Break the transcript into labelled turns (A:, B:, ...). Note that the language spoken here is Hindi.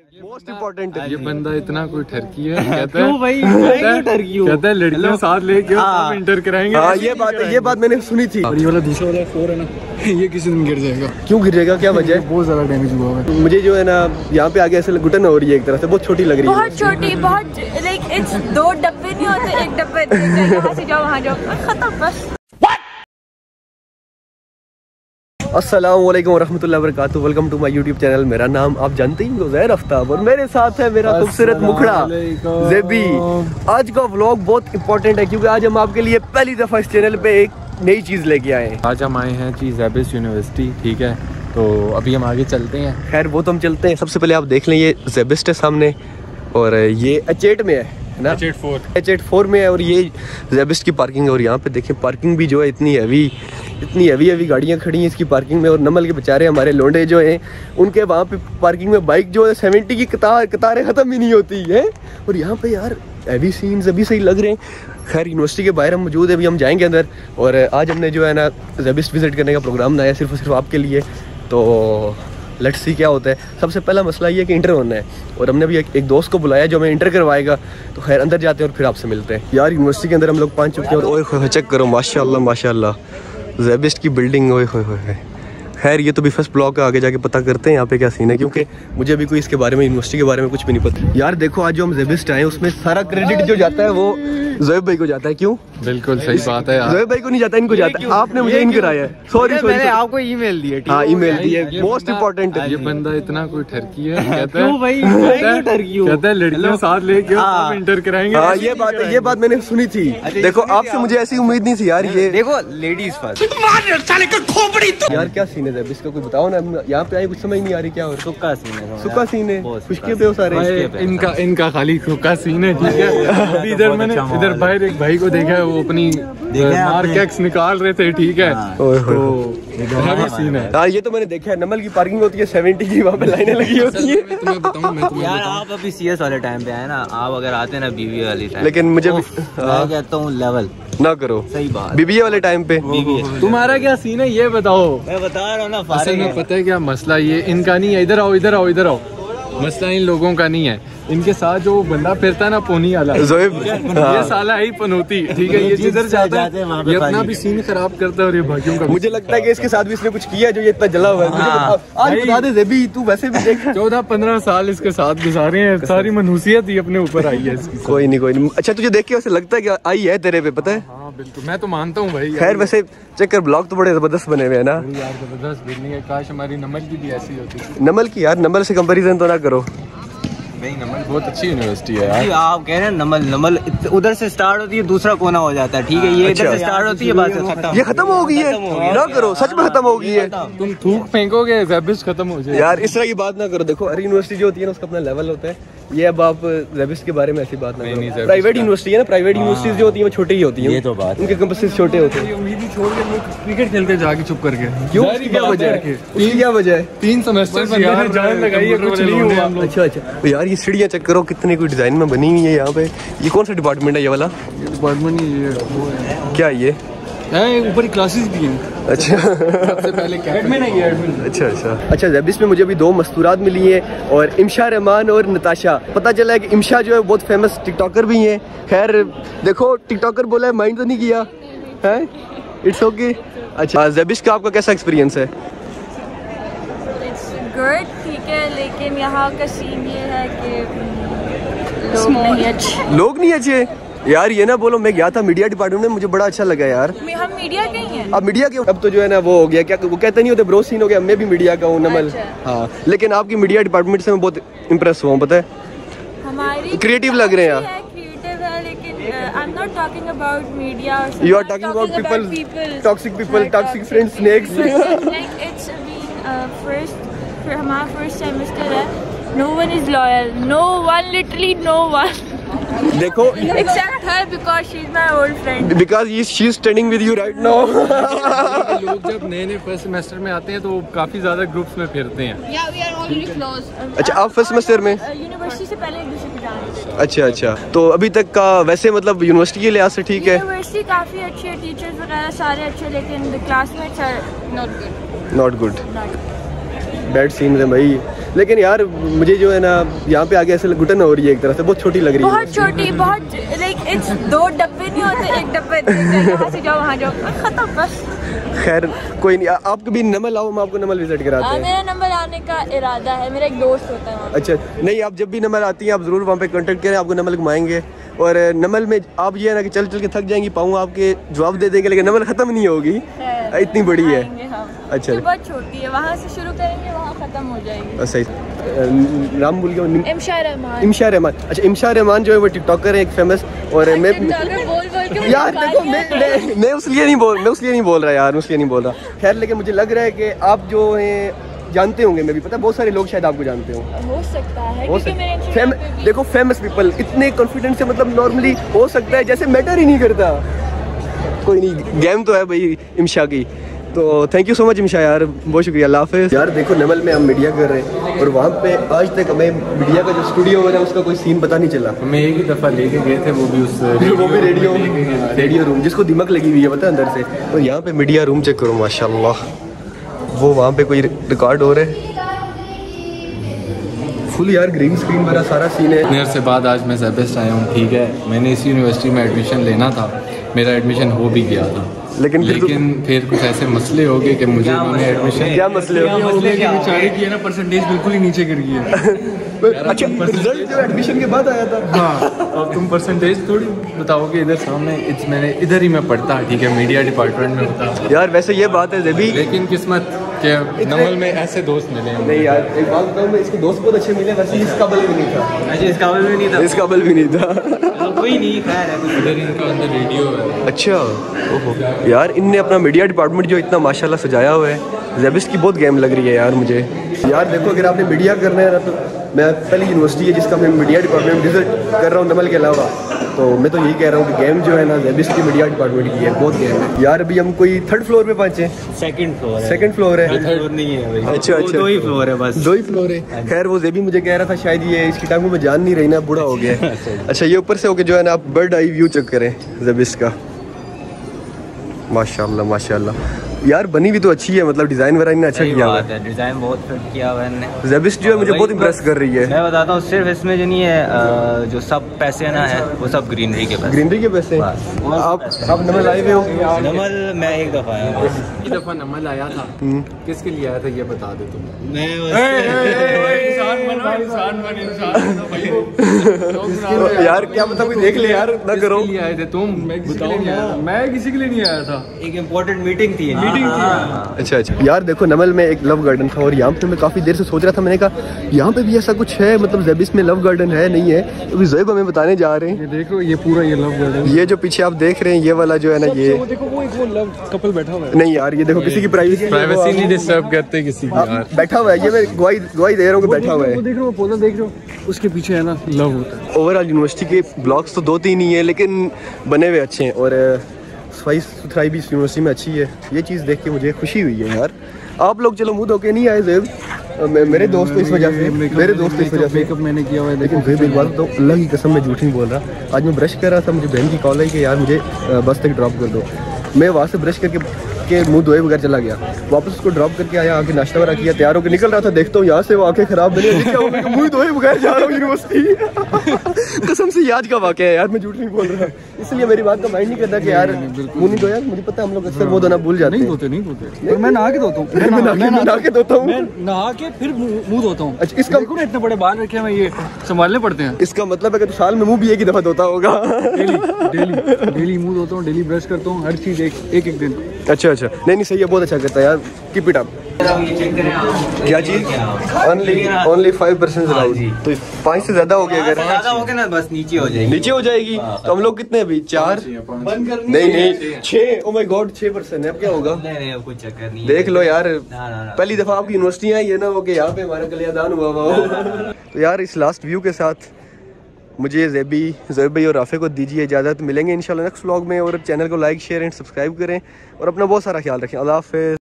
A: मोस्ट इम्पोर्टेंट है।
B: ये बंदा इतना कोई ठरकी है, कहता
A: है भाई
B: कहता है लड़कियां साथ लेके आप इंटर कराएंगे।
A: हाँ ये बात मैंने सुनी थी।
B: और ये वाला दूसरा वाला 4 है ना, ये किसी दिन गिर जाएगा।
A: क्यों गिर जाएगा, क्या वजह है?
B: बहुत ज्यादा डैमेज हुआ है।
A: मुझे जो है ना यहाँ पे आगे ऐसे घुटन हो रही है, एक तरह से बहुत छोटी लग रही है।
C: बहुत छोटी, बहुत लाइक इट्स 2 डब्बे नहीं होते, एक डब्बे यहाँ से जाओ वहाँ जाओ, खत्म बस।
A: अस्सलाम वालेकुम रहमतुल्लाहि व बरकातुहू। Welcome to my YouTube channel. मेरा नाम आप जानते ही हो, ज़ैर आफ्ताब, और मेरे साथ है मेरा खूबसूरत मुखड़ा ज़ेबी। आज का व्लॉग बहुत इंपॉर्टेंट है क्योंकि आज हम आपके लिए पहली दफ़ा इस चैनल पे एक नई चीज़ लेके आए हैं।
B: आज हम आए हैं ज़ेबिस्ट यूनिवर्सिटी, ठीक है, तो अभी हम आगे चलते हैं।
A: खैर वो तो हम चलते हैं, सबसे पहले आप देख लें ये ज़ेबिस्ट है सामने, और ये H8 में है ना, H8 में है, और ये ज़ेबिस्ट की पार्किंग है। और यहाँ पे देखें पार्किंग भी जो है इतनी हैवी गाड़ियाँ खड़ी हैं इसकी पार्किंग में। और नमल के बेचारे हमारे लोंडे जो हैं उनके वहाँ पे पार्किंग में बाइक जो है 70 की कतारें ख़त्म ही नहीं होती है। और यहाँ पे यार हैवी सीन्स अभी सही लग रहे हैं। खैर यूनिवर्सिटी के बाहर हम मौजूद है, अभी हम जाएंगे अंदर। और आज हमने जो है ना ज़ेबिस्ट विज़िट करने का प्रोग्राम बनाया सिर्फ और सिर्फ आपके लिए। तो लेट्स सी क्या होता है। सबसे पहला मसला ये है कि इंटर होना है, और हमने भी एक दोस्त को बुलाया जो हमें इंटर करवाएगा। तो खैर अंदर जाते हैं और फिर आपसे मिलते हैं। यार यूनिवर्सिटी के अंदर हम लोग पहुंच चुके हैं, और ओए चेक करो माशाल्लाह माशाल्लाह ज़ेबिस्ट की बिल्डिंग, ओए होए। खैर ये तो भी फर्स्ट ब्लॉक है, आगे जाके पता करते हैं यहाँ पे क्या सीन है, क्योंकि मुझे भी कोई इसके बारे में, यूनिवर्सिटी के बारे में कुछ भी नहीं पता। यार देखो आज जो हम ज़ेबिस्ट आए उसमें सारा क्रेडिट जो जाता है वो ज़ोएब भाई को जाता है। क्यों?
B: बिल्कुल सही बात है यार।
A: ज़ोएब भाई को नहीं जाता, इनको जाता है। आपने मुझे इन कराया है, सॉरी
D: मैंने आपको ईमेल दिया।
A: हाँ ईमेल दिए, मोस्ट इम्पोर्टेंट है।
B: ये बंदा इतना कोई ठरकी है, कहता है लड़कियां साथ लेके आप इंटर कराएंगे।
A: हाँ ये बात मैंने सुनी थी। देखो आपसे मुझे ऐसी उम्मीद नहीं थी यार। ये
D: देखो लेडीज फर्स्ट
A: यार क्या सीन है ज़ेबिस्ट का, कोई बताओ ना। यहाँ पे आए कुछ समझ नहीं आ रही क्या हो रहा है। सुक्का सीन है, खुशके पे हो सारे।
B: इनका खाली सुक्का सीन है, ठीक है। अभी इधर मैंने इधर बाहर एक भाई को देखा है, वो अपनी मार्केक्स निकाल रहे थे, ठीक है। तो सीन है
A: यार, ये तो मैंने देखा है। नमल की पार्किंग होती है 70 की, वहाँ पे लाइनें लगी होती है।
D: यार आप अभी CS वाले टाइम पे आए ना, आप अगर आते ना BBA वाली टाइम,
A: लेकिन मुझे
D: मैं कहता हूँ लेवल
A: ना करो।
D: सही बात,
A: BBA वाले टाइम पे
B: तुम्हारा क्या सीन है ये बताओ।
D: मैं बता रहा हूँ ना,
B: असल में पता है क्या मसला, ये इनका नहीं है। इधर आओ। मसला इन लोगों का नहीं है, इनके साथ जो बंदा फिरता है ना पोनी वाला ज़ोएब, ये साला ही पनौती, ठीक है। ये जिधर जाता है ये अपना भी सीन खराब करता है, और ये भाइयों का।
A: मुझे लगता है कि इसके साथ भी इसने कुछ किया जो ये इतना जला हुआ है। आज बता दे ज़ेबी, तू वैसे भी देख
B: 14-15 साल इसके साथ गुजारे हैं, सारी मनहूसियत ही अपने ऊपर आई है इसकी।
A: कोई नहीं। अच्छा तुझे देख के वैसे लगता है कि आई है तेरे पे, पता है?
B: हाँ बिल्कुल, मैं तो मानता हूँ भाई।
A: खैर वैसे चक्कर ब्लॉग तो बड़े जबरदस्त बने हुए है ना
B: यार, जबरदस्त बिल्डिंग है। काश हमारी नमल की भी ऐसी होती।
A: नमल की यार, नमल से कंपैरिजन तो ना करो।
B: नहीं, नमल बहुत अच्छी यूनिवर्सिटी है यार।
D: आप कह रहे हैं नमल उधर से स्टार्ट होती है, दूसरा कोना हो जाता है, ठीक है। ये इधर से स्टार्ट होती है, बात
A: ये खत्म हो गई है। ना करो, सच में खत्म हो गई है।
B: तुम थूक फेंकोगे ज़ेबिस्ट खत्म हो जाए
A: यार, इस तरह की बात ना करो। देखो हर यूनिवर्सिटी जो होती है ना उसका अपना लेवल होता है। ये अब आप ज़ेबिस्ट के बारे में ऐसी बात ना करो। प्राइवेट यूनिवर्सिटी है ना, प्राइवेट यूनिवर्सिटीज जो होती है वो छोटी ही होती है।
D: ये तो बात,
A: उनके कैंपसेस छोटे होते हैं।
B: उम्मीद ही छोड़ के लोग क्रिकेट खेलते जाके चुप करके।
A: क्यों? क्या वजह है?
B: 3 सेमेस्टर से यार जान लगाई है, कुछ नहीं हुआ।
A: अच्छा यार, ये सीढ़ियाँ चेक करो कितनी कोई डिजाइन में बनी हुई है यहाँ पे। ये कौन सा डिपार्टमेंट है ये वाला?
B: डिपार्टमेंट नहीं,
A: क्या ये
B: ऊपर क्लासेस भी हैं।
A: अच्छा
B: सबसे पहले एडमिन है ये, एडमिन।
A: अच्छा ज़ेबिस्ट में मुझे भी 2 मस्तूरात मिली हैं, और इमशा रहमान और नताशा। पता चला है कि इमशा जो है बहुत फेमस टिकटॉकर भी हैं। खैर देखो टिकटॉकर बोला है, माइंड तो नहीं किया है, इट्स ओके। अच्छा ज़ेबिस्ट का आपका कैसा एक्सपीरियंस है?
C: गुड, ठीक है, लेकिन यहाँ का सीन ये है कि लोग नहीं अच्छे। यार ये ना बोलो, मैं गया था मीडिया डिपार्टमेंट में, मुझे बड़ा अच्छा लगा यार। हम मीडिया के ही हैं।
A: अब मीडिया के, अब तो जो है ना वो हो गया, क्या वो कहते नहीं होते ब्रो सीन हो गया। मैं भी मीडिया का हूँ नमल। हाँ, लेकिन आपकी मीडिया डिपार्टमेंट से मैं बहुत इम्प्रेस हुआ हूँ, पता है।
C: हमारी
A: क्रिएटिव लग रहे हैं यार।
C: क्रिएटिव है, लेकिन I am not talking about media.
A: You are talking about people, toxic people, toxic friends, snakes.
C: Like it's हमारा फर्स्ट सेमेस्टर है। No one is loyal. No one, literally no one.
A: देखो
C: except her because she's my old friend.
A: Because she's standing with you right now.
B: लोग जब नए फर्स्ट सेमेस्टर में आते हैं तो काफी ज्यादा ग्रुप्स में फिरते हैं।
C: Yeah, we are already close.
A: अच्छा आप फर्स्ट सेमेस्टर में?
C: यूनिवर्सिटी से पहले एक दूसरे को जानते हैं।
A: अच्छा, तो अभी तक का वैसे मतलब यूनिवर्सिटी के लिहाज से ठीक है?
C: यूनिवर्सिटी काफी अच्छी है, टीचर्स वगैरह सारे अच्छे, लेकिन the classmates are not good.
A: Bad scene है भाई। लेकिन यार मुझे जो है ना यहाँ पे आगे ऐसे घुटन हो रही है एक तरह से, बहुत छोटी लग रही है।
C: बहुत छोटी, बहुत लाइक इट्स 2 डब्बे नहीं होते, एक डब्बे यहाँ से जाओ वहाँ जाओ खत्म बस।
A: खैर कोई नहीं, आप कभी नमल आओ, हम आपको नमल विजिट कराते हैं।
C: मेरा नमल आने का इरादा है, मेरा एक दोस्त होता है वहाँ।
A: अच्छा नहीं, आप जब भी नमल आती हैं आप ज़रूर वहाँ पे कांटेक्ट करें, आपको नमल घुमाएंगे। और नमल में आप ये है ना कि चल चल के थक जाएंगी, पाऊँ आपके जवाब दे देंगे, लेकिन नमल ख़त्म नहीं होगी, इतनी बड़ी है। अच्छा
C: बहुत छोटी है, वहाँ से शुरू करेंगे वहाँ ख़त्म हो जाएगी।
A: सही नाम भूल गया,
C: इमशा रहमान।
A: इमशा रहमान। अच्छा इमशा रहमान जो है वो टिकटॉकर है एक फेमस। और मैं यार देखो मैं उसलिए नहीं बोल रहा यार, उसलिए नहीं बोल रहा। खैर लेकिन मुझे लग रहा है कि आप जो हैं जानते होंगे, मैं भी पता बहुत सारे लोग शायद आपको जानते हो
C: सकता है, क्योंकि मेरे
A: देखो फेमस पीपल इतने कॉन्फिडेंस से, मतलब नॉर्मली हो सकता है जैसे मैटर ही नहीं करता। कोई नहीं, गेम तो है भाई इमशा की। तो thank you so much Imsha यार, बहुत शुक्रिया, अल्लाह हाफ़िज़। यार देखो नमल में हम मीडिया कर रहे हैं और वहाँ पे आज तक हमें मीडिया का जो स्टूडियो है उसका कोई सीन पता नहीं चला।
B: हमें एक ही दफ़ा लेके गए थे, वो भी
A: रेडियो रूम जिसको दिमक लगी हुई है पता अंदर से। और यहाँ पे मीडिया रूम चेक करो माशाल्लाह, वो वहाँ पे कोई रिकॉर्ड हो रहा है फुल यार, ग्रीन स्क्रीन वाला सारा सीन है।
B: देर से बाद आज मैं ज़ेबिस्ट आया हूँ, ठीक है। मैंने इस यूनिवर्सिटी में एडमिशन लेना था, मेरा एडमिशन हो भी गया था, लेकिन फिर कुछ ऐसे मसले हो गए कि मुझे उन्होंने एडमिशन,
A: क्या मसले हो गए?
B: बेचारे की है ना परसेंटेज बिल्कुल ही नीचे गिर गई है।
A: अच्छा रिजल्ट जो एडमिशन के बाद आया था।
B: हाँ, अब तुम परसेंटेज थोड़ी बताओगे इधर सामने, मैंने इधर ही मैं पढ़ता, ठीक है, मीडिया डिपार्टमेंट में होता।
A: यार वैसे ये बात है ज़ेबी,
B: लेकिन किस्मत के नमल में ऐसे दोस्त मिले
A: नहीं यार। एक बात बताऊँ मैं, इसके दोस्त बहुत अच्छे मिले, वैसे इस काबिल भी नहीं था।
D: अच्छा इस काबिल भी नहीं था,
A: इस काबिल भी नहीं था।
D: कोई नहीं, खैर
B: इधर इनका अंदर रेडियो है।
A: अच्छा ओहो यार, इनने अपना मीडिया डिपार्टमेंट जो इतना माशाल्लाह सजाया हुआ है, ज़ेबिस्ट की बहुत गेम लग रही है यार मुझे। यार देखो अगर आपने मीडिया करना है ना, तो मैं पहली यूनिवर्सिटी है जिसका मैं मीडिया डिपार्टमेंट विजिट कर रहा हूँ नमल के अलावा, तो मैं तो यही कह रहा हूँ कि गेम जो है ना ज़ेबिस्ट की मीडिया डिपार्टमेंट की है, बहुत गेम है यार। अभी हम कोई 3rd फ्लोर पे पहुँचे,
D: सेकंड फ्लोर
A: है।
D: थर्ड नहीं है भाई।
A: अच्छा
D: 2 ही फ्लोर है बस,
A: 2 ही फ्लोर है। खैर वो ज़ेबी मुझे कह रहा था शायद ये इसकी टांगों में जान नहीं रही ना, बूढ़ा हो गया। अच्छा ये ऊपर से होके जो है ना आप बर्ड आई व्यू चेक करें ज़ेबिस्ट का, माशाल्लाह माशाल्लाह। यार बनी भी तो अच्छी है, मतलब डिजाइन वगैरह इतना अच्छा किया हुआ है,
D: डिजाइन बहुत फिट किया हुआ है।
A: ज़ेबिस्ट जो है मुझे बहुत इम्प्रेस कर रही है।
D: मैं बताता हूँ, सिर्फ इसमें जो नहीं है, जो सब पैसे ना है वो सब ग्रीनरी के पैसे।
A: ग्रीनरी के पैसे। आप नमल आए हुए हो?
D: नमल मैं एक दफ़ा आया हूँ।
B: एक दफ़ा नमल आया था, किसके लिए आया था ये बता दे तुम।
A: यार क्या पता कोई देख ले यार, ना करो।
B: आए थे तुम? मैं किसी के लिए नहीं आया था,
D: एक इम्पोर्टेंट मीटिंग थी।
A: अच्छा यार देखो नमल में एक लव गार्डन था और यहाँ पे मैं काफ़ी देर से सोच रहा था, मैंने कहा यहाँ पे भी ऐसा कुछ है, मतलब ज़ेबिस्ट में लव गार्डन है नहीं है, तो ज़ोएब हमें बताने जा रहे हैं।
B: ये देखो ये पूरा ये लव गार्डन,
A: ये जो पीछे आप देख रहे हैं ये वाला जो है ना, ये
B: देखो वो लव कपल बैठा हुआ है।
A: नहीं यार ये देखो किसी की प्राइवेसी
B: नहीं डिस्टर्ब करते किसी की यार,
A: बैठा हुआ है। ये मैं गवाही दे रहा हूँ कि बैठा हुआ है।
B: वो देख रहे हो पौधा, देख रहे हो उसके पीछे है ना लव होता है।
A: ओवरऑल यूनिवर्सिटी के ब्लॉक्स तो 2-3 ही है, लेकिन बने हुए अच्छे हैं और सफाई सुथराई भी इस यूनिवर्सिटी में अच्छी है। ये चीज़ देख के मुझे खुशी हुई है यार। आप लोग चलो मुँह धो के नहीं आए ज़ेब, मेरे दोस्त इस वजह से,
B: मेकअप मैंने किया हुआ है।
A: लेकिन ज़ेब एक बात तो अल्लाह की कसम मैं झूठ नहीं बोल रहा, आज मैं ब्रश कर रहा था, मुझे बहन की कॉल आई कि यार मुझे बस तक ड्रॉप कर दो। मैं वहाँ से ब्रश करके मुंह धोए बगैर चला गया, वापस उसको ड्रॉप करके आया, आके नाश्ता वगैरह किया, तैयार होकर निकल रहा था, देखता हूँ यहाँ से वो आंखें खराब बनी, मुंह धोए बगैर जा रहा हूँ यूनिवर्सिटी। कसम से आज का वाक़या है यार, मैं झूठ नहीं बोल रहा, इसलिए मेरी बात का माइंड नहीं करता कि यार मुंह नहीं धोया। मुझे पता है हम लोग अक्सर वो धोना भूल जाते हैं।
B: नहीं धोते, मैं नहा के धोता हूँ,
A: नहा के धोता हूँ,
B: नहा के फिर मुंह धोता हूँ।
A: अच्छा इसका
B: इतने बड़े बाल रखे हैं, ये संभालने पड़ते हैं।
A: इसका मतलब है कि साल में मुंह भी एक ही दफ़ा धोता होगा।
B: डेली मुंह धोता हूँ, डेली ब्रश करता हूँ, हर चीज़ एक दिन।
A: अच्छा नहीं सही है, बहुत अच्छा करता है यार, कीप इट अप। क्या चीज? ओनली 5% अलाउड, तो 5 से ज्यादा हो गया, अगर
D: ज्यादा हो गया ना बस नीचे हो जाएगी।
A: तो हम लोग कितने अभी 4 नहीं 6, ओ माय गॉड 6% है, अब क्या होगा?
D: नहीं कुछ चक्कर नहीं,
A: देख लो यार, पहली दफा आपकी यूनिवर्सिटी आई है ना, वो कि यहाँ पे हमारा कल्याण हुआ हो। तो यार इस लास्ट व्यू के साथ मुझे ज़ोएब भाई और राफे को दीजिए इजाज़त, मिलेंगे इंशाल्लाह नेक्स्ट व्लॉग में। और चैनल को लाइक शेयर एंड सब्सक्राइब करें और अपना बहुत सारा ख्याल रखें। अल्लाह हाफ़िज़।